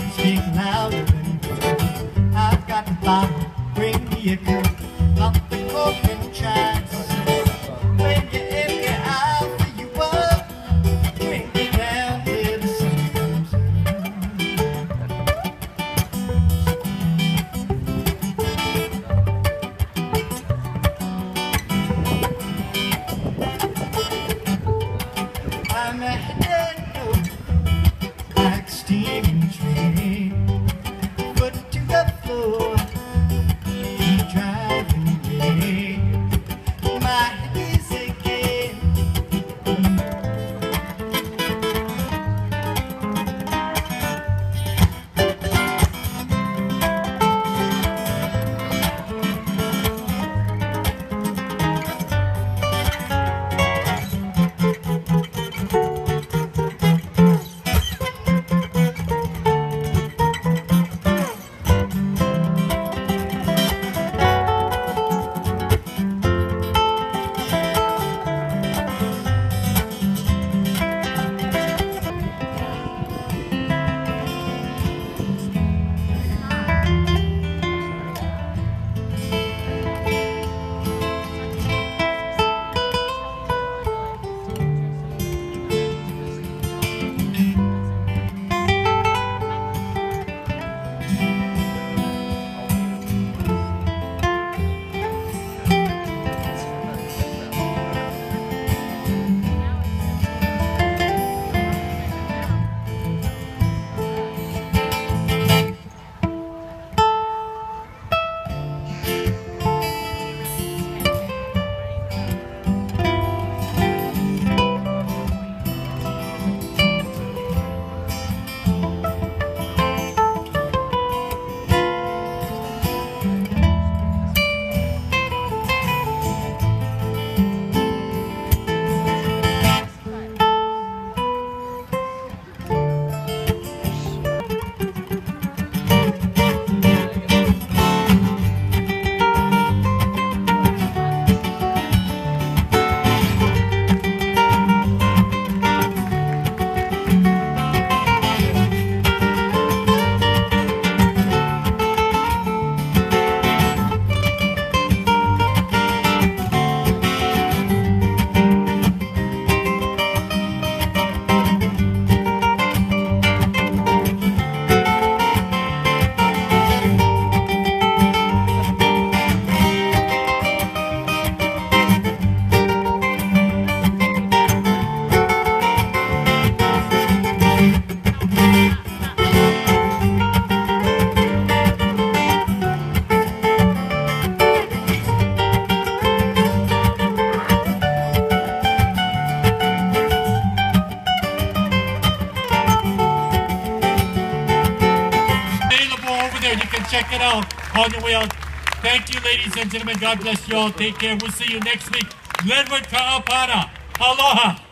speak louder than words. I've got the bottle, bring me a cup, lock the cork and chance. When you're empty, I'll fill you up, drink it down till the sun comes up. I'm a head note, like steaming train, foot to the floor, keep driving away. My head is again. You can check it out on your way out. Thank you, ladies and gentlemen. God bless you all. Take care. We'll see you next week. Glenwood Ka'apana. Aloha.